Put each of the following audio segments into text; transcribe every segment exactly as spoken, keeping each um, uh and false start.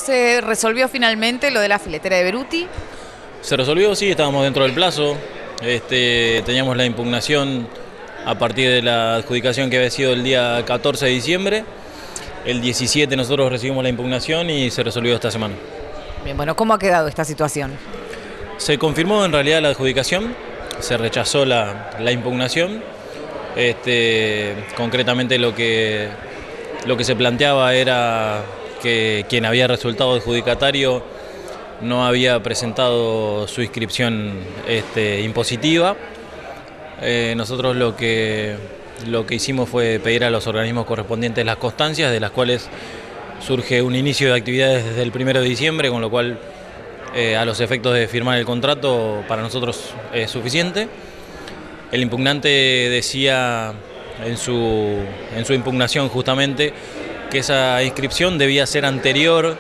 ¿Se resolvió finalmente lo de la filetera de Beruti? Se resolvió, sí, estábamos dentro del plazo. Este, teníamos la impugnación a partir de la adjudicación que había sido el día catorce de diciembre. El diecisiete nosotros recibimos la impugnación y se resolvió esta semana. Bien, bueno, ¿cómo ha quedado esta situación? Se confirmó en realidad la adjudicación, se rechazó la, la impugnación. Este, concretamente lo que, lo que se planteaba era que quien había resultado adjudicatario no había presentado su inscripción este, impositiva. Eh, nosotros lo que, lo que hicimos fue pedir a los organismos correspondientes las constancias, de las cuales surge un inicio de actividades desde el primero de diciembre, con lo cual eh, a los efectos de firmar el contrato para nosotros es suficiente. El impugnante decía en su, en su impugnación justamente que esa inscripción debía ser anterior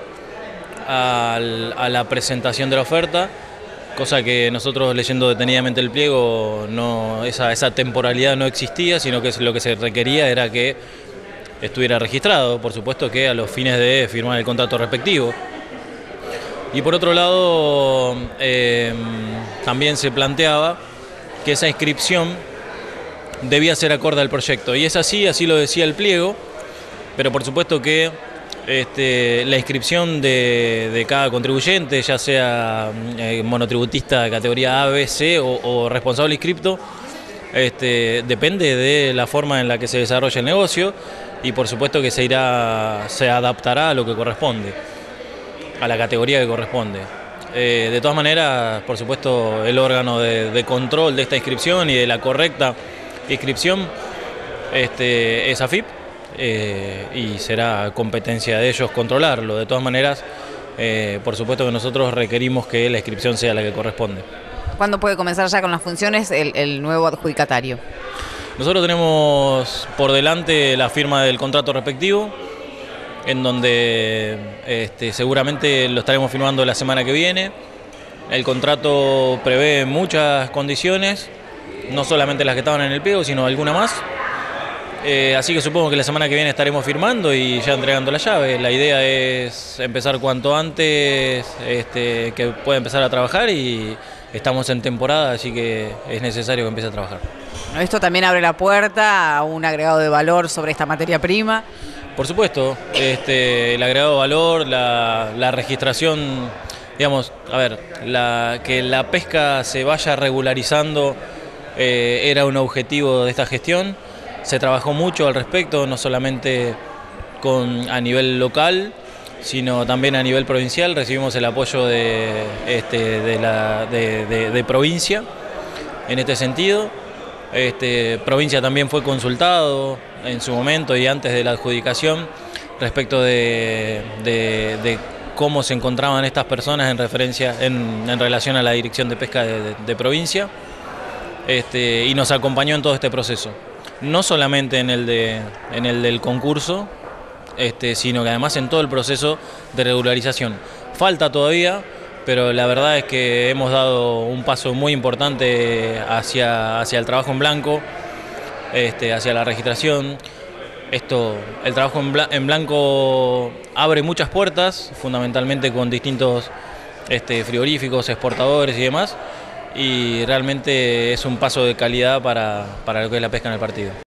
al, a la presentación de la oferta, cosa que nosotros, leyendo detenidamente el pliego, no, esa, esa temporalidad no existía, sino que lo que se requería era que estuviera registrado, por supuesto que a los fines de firmar el contrato respectivo. Y por otro lado, eh, también se planteaba que esa inscripción debía ser acorde al proyecto, y es así, así lo decía el pliego, pero por supuesto que este, la inscripción de, de cada contribuyente, ya sea eh, monotributista de categoría A, B, C o, o responsable inscripto, este, depende de la forma en la que se desarrolla el negocio, y por supuesto que se irá, se adaptará a lo que corresponde, a la categoría que corresponde. Eh, de todas maneras, por supuesto, el órgano de, de control de esta inscripción y de la correcta inscripción este, es AFIP, eh, y será competencia de ellos controlarlo. De todas maneras, eh, por supuesto que nosotros requerimos que la inscripción sea la que corresponde. ¿Cuándo puede comenzar ya con las funciones el, el nuevo adjudicatario? Nosotros tenemos por delante la firma del contrato respectivo, en donde este, seguramente lo estaremos firmando la semana que viene. El contrato prevé muchas condiciones, no solamente las que estaban en el pliego, sino alguna más. Eh, así que supongo que la semana que viene estaremos firmando y ya entregando la llave. La idea es empezar cuanto antes, este, que pueda empezar a trabajar, y estamos en temporada, así que es necesario que empiece a trabajar. Bueno, esto también abre la puerta a un agregado de valor sobre esta materia prima. Por supuesto, este, el agregado de valor, la, la registración, digamos, a ver, la, que la pesca se vaya regularizando eh, era un objetivo de esta gestión. Se trabajó mucho al respecto, no solamente con, a nivel local, sino también a nivel provincial. Recibimos el apoyo de, este, de, la, de, de, de provincia en este sentido. Este, provincia también fue consultado en su momento y antes de la adjudicación respecto de, de, de cómo se encontraban estas personas en referencia en, en relación a la Dirección de Pesca de, de, de provincia, este, y nos acompañó en todo este proceso, no solamente en el, de, en el del concurso, este, sino que además en todo el proceso de regularización. Falta todavía, pero la verdad es que hemos dado un paso muy importante hacia, hacia el trabajo en blanco, este, hacia la registración. Esto, el trabajo en, bla, en blanco abre muchas puertas, fundamentalmente con distintos este, frigoríficos, exportadores y demás, y realmente es un paso de calidad para, para lo que es la pesca en el partido.